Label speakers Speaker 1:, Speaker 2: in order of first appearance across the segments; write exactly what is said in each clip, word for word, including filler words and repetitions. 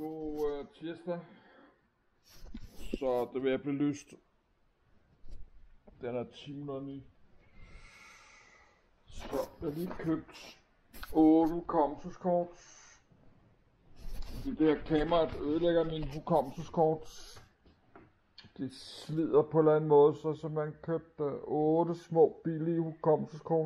Speaker 1: God uh, tirsdag. Så det vil jeg blive lyst. Den er ti minutter ni. Så jeg har lige købt otte hukommelseskort. Det der kamera ødelægger min hukommelseskort. Det slider på en eller anden måde, så, så man købte otte små billige hukommelseskort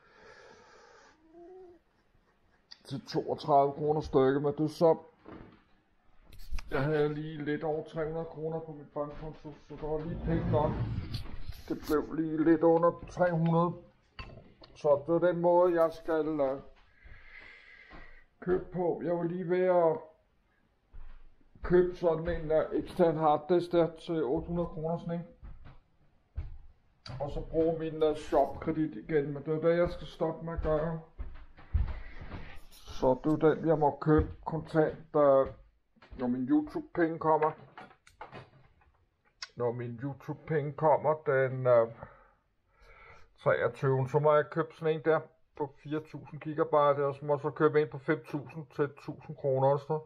Speaker 1: til toogtredive kroner stykket, men det er så, jeg havde lige lidt over tre hundrede kroner på mit bankkonto, så der var lige penge nok. Det blev lige lidt under tre hundrede, så det er den måde jeg skal uh, købe på. Jeg var lige ved at købe sådan en uh, ekstern harddisk der til otte hundrede kroner sådan en. Og så bruge min uh, shopkredit igen, men det er det jeg skal stoppe med at gøre. Så det er den jeg må købe kontant, uh, når min YouTube penge kommer. Når min YouTube penge kommer den uh, treogtyvende, så må jeg købe sådan en der på fire tusind gigabyte, og så må jeg så købe en på fem tusind til tusind kroner og sådan.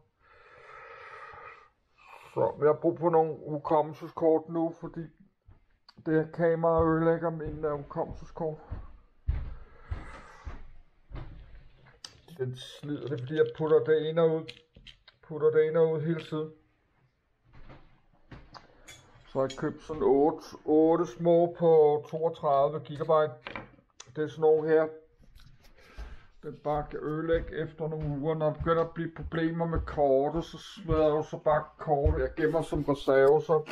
Speaker 1: Så jeg har brug for nogle hukommelseskort nu, fordi det her kamera ødelægger min uh, hukommelseskort. Den slider det, fordi jeg putter det ind og ud. Putter det ind og ud hele tiden. Så har jeg købt sådan otte, otte små på toogtredive gigabyte. Det er sådan nogle her. Den bare kan ødelægge efter nogle uger. Når der begynder at blive problemer med kortet, så smider jeg jo så bare kortet. Jeg gemmer som reserve, så.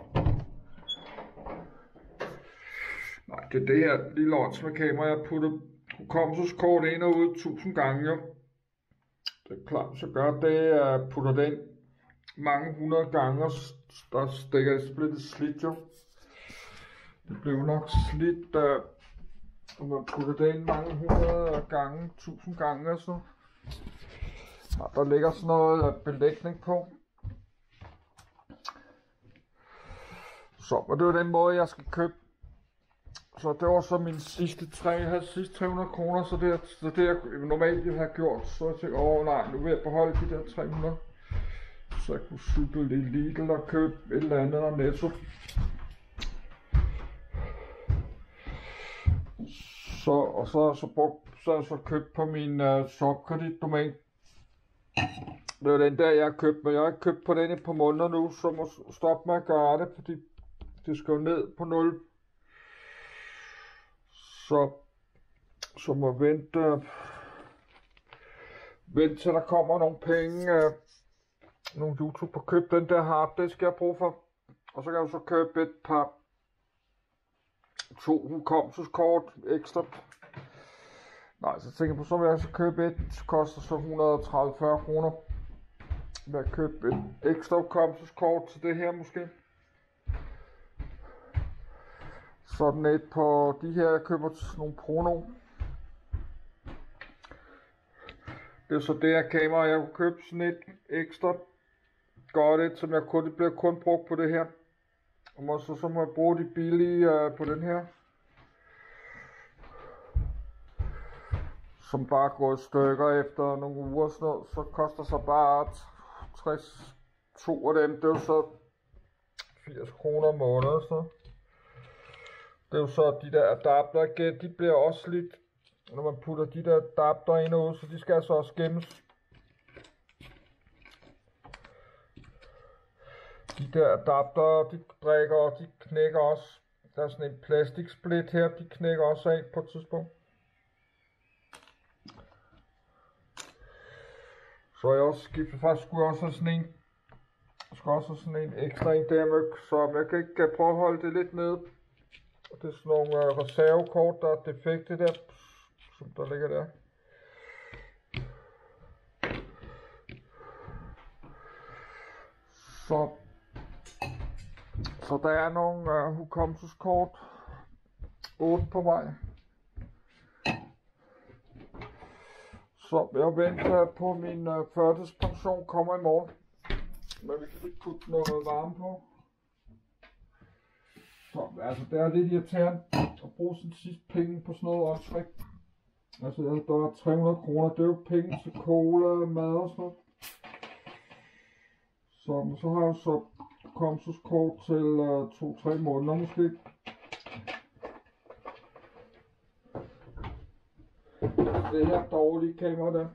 Speaker 1: Nej, det er det her lille åndsmed kamera. Jeg putter hukommelseskort ind og ud tusind gange. Jo. Det er klart, så gør det, jeg putter det ind mange hundrede gange, og der stikker det, så bliver det slidt jo. Det bliver nok slidt, uh, og man putter det ind mange hundrede gange, tusind gange og så. Og der ligger sådan noget belægning på. Så, og det var den måde, jeg skal købe. Så det var så min sidste tre, jeg havde sidste tre hundrede kroner, så det, så det jeg normalt ville have gjort. Så jeg tænkte, åh nej, nu vil jeg beholde de der tre hundrede. Så jeg kunne cykle i Lidl og købe et eller andet af Netto. Så, og så, så, brugt, så, så købt på min uh, shopkreditdomæne. Det var den der, jeg har købt, men jeg har ikke købt på den i et par måneder nu, så må stoppe med at gøre det, fordi det skal jo ned på nul. Så, så må jeg vente, vente til der kommer nogle penge, uh, nogle YouTube på køb den der harddisk jeg har brug for. Og så kan jeg så købe et par to hukommelseskort ekstra. Nej, så tænker jeg på, så vil jeg så købe et, det koster så et hundrede og tredive til fyrre kroner. Vil jeg købe et ekstra hukommelseskort til det her måske. Sådan et på de her, jeg køber til nogle Prono. Det er så det her kamera, jeg kunne købe sådan et ekstra godt et, som jeg kun, det bliver kun brugt på det her. Og så, så må jeg bruge de billige uh, på den her. Som bare går i stykker efter nogle uger, sådan noget, så koster så bare tres, to af dem, det er jo så firs kroner om måneden. Så. Det er jo så de der adapter igen, de bliver også slidt, når man putter de der adapter ind og ud, så de skal så også gemmes. De der adapter, de drikker og de knækker også. Der er sådan en plastiksplit her, de knækker også af på et tidspunkt. Så jeg også skiftet, faktisk skulle jeg også have sådan en, jeg skal også have sådan en ekstra en der med, så jeg kan ikke prøve at holde det lidt nede. Og det er sådan nogle uh, reservekort, der er defekte der, som der ligger der. Så, så der er nogle uh, hukommelseskort, otte på vej. Så jeg venter på min uh, førtidspension kommer i morgen. Men vi kan ikke putte noget varme på. Så altså det er lidt irriterende at bruge sin sidste penge på sådan noget åndssvagt. Altså der er tre hundrede kroner, det er jo penge til cola, mad og sådan noget. Sådan, så har jeg så hukommelseskort til uh, to tre måneder måske. Det her dårlige kamera der.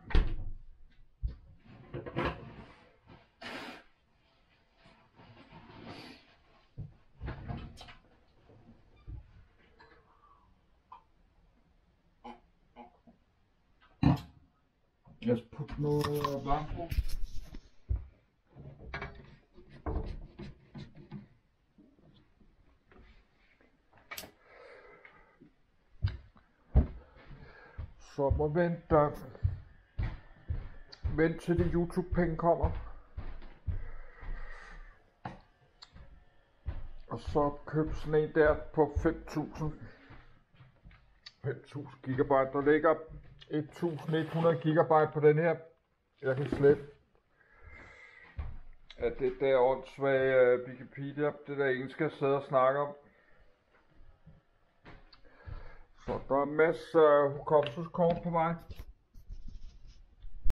Speaker 1: Jeg skal putte noget varmt på. Så må vente, vent til de YouTube-penge kommer. Og så køb sådan en der på fem tusind. fem tusind gigabyte. Der ligger et tusind et hundrede gigabyte på den her. Jeg kan slette. At det der åndssvage uh, Wikipedia, det der ingen skal sidde og snakke om. Så der er masser af hukommelseskort på vej.